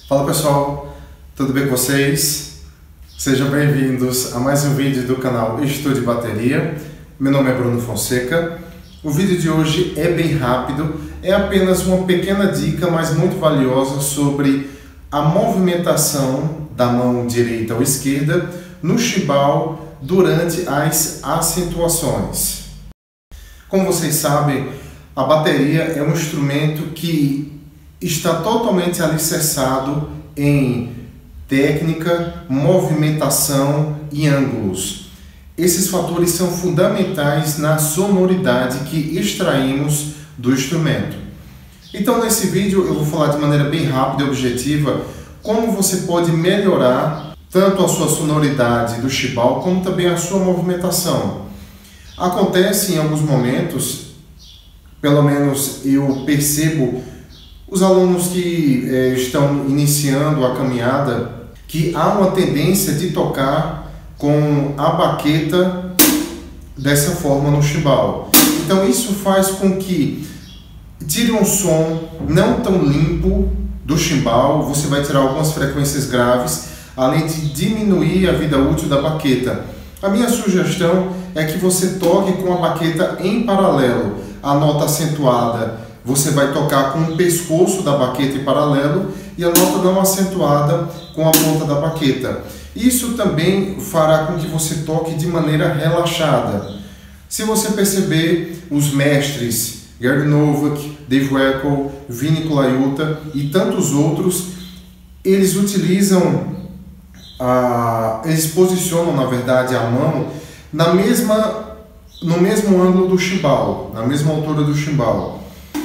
Fala pessoal, tudo bem com vocês? Sejam bem-vindos a mais um vídeo do canal Estude Bateria. Meu nome é Bruno Fonseca. O vídeo de hoje é bem rápido, é apenas uma pequena dica, mas muito valiosa sobre a movimentação da mão direita ou esquerda no chimbal durante as acentuações. Como vocês sabem, a bateria é um instrumento que está totalmente alicerçado em técnica, movimentação e ângulos. Esses fatores são fundamentais na sonoridade que extraímos do instrumento. Então, nesse vídeo eu vou falar de maneira bem rápida e objetiva como você pode melhorar tanto a sua sonoridade do chimbal como também a sua movimentação. Acontece em alguns momentos, pelo menos eu percebo, os alunos que estão iniciando a caminhada, que há uma tendência de tocar com a baqueta dessa forma no chimbal. Então isso faz com que tire um som não tão limpo do chimbal, você vai tirar algumas frequências graves, além de diminuir a vida útil da baqueta. A minha sugestão é que você toque com a baqueta em paralelo. A nota acentuada você vai tocar com o pescoço da baqueta em paralelo e a nota não acentuada com a ponta da baqueta. Isso também fará com que você toque de maneira relaxada. Se você perceber, os mestres Gary Novak, Dave Weckl, Vinny Colaiuta e tantos outros, eles utilizam, eles posicionam na verdade a mão no mesmo ângulo do chimbal, na mesma altura do chimbal.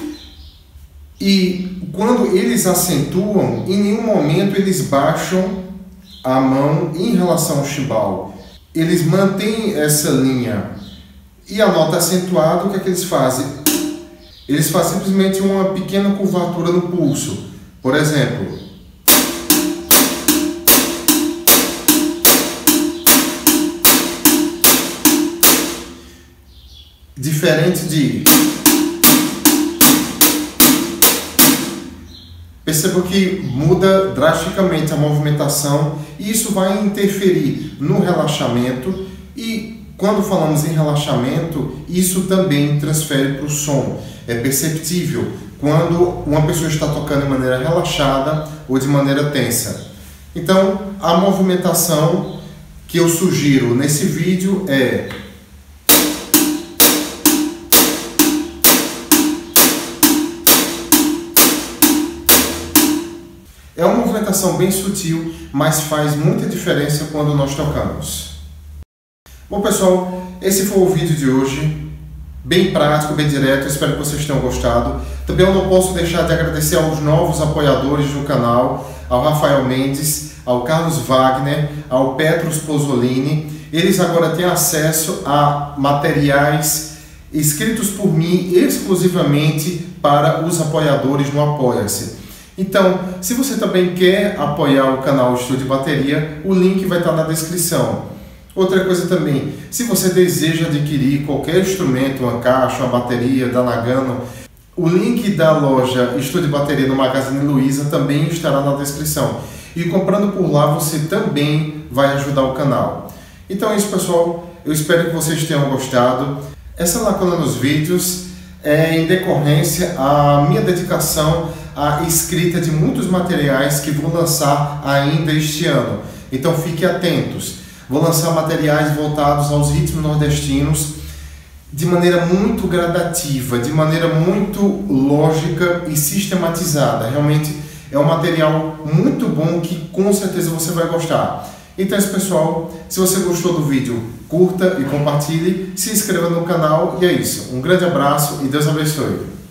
E quando eles acentuam, em nenhum momento eles baixam a mão em relação ao chimbal. Eles mantêm essa linha. E a nota acentuada, o que é que eles fazem? Eles fazem simplesmente uma pequena curvatura no pulso. Por exemplo, diferente de... Perceba que muda drasticamente a movimentação e isso vai interferir no relaxamento, e quando falamos em relaxamento, isso também transfere para o som. É perceptível quando uma pessoa está tocando de maneira relaxada ou de maneira tensa. Então, a movimentação que eu sugiro nesse vídeo é... É uma movimentação bem sutil, mas faz muita diferença quando nós tocamos. Bom pessoal, esse foi o vídeo de hoje. Bem prático, bem direto, espero que vocês tenham gostado. Também eu não posso deixar de agradecer aos novos apoiadores do canal, ao Rafael Mendes, ao Carlos Wagner, ao Petros Pozzolini. Eles agora têm acesso a materiais escritos por mim exclusivamente para os apoiadores no Apoia-se. Então, se você também quer apoiar o canal Estude Bateria, o link vai estar na descrição. Outra coisa também, se você deseja adquirir qualquer instrumento, uma caixa, uma bateria da Nagano, o link da loja Estude Bateria no Magazine Luiza também estará na descrição. E comprando por lá você também vai ajudar o canal. Então é isso pessoal, eu espero que vocês tenham gostado. Essa lacuna nos vídeos é em decorrência à minha dedicação à escrita de muitos materiais que vou lançar ainda este ano. Então fiquem atentos. Vou lançar materiais voltados aos ritmos nordestinos de maneira muito gradativa, de maneira muito lógica e sistematizada. Realmente é um material muito bom que com certeza você vai gostar. Então é isso pessoal, se você gostou do vídeo, curta e compartilhe, se inscreva no canal e é isso. Um grande abraço e Deus abençoe.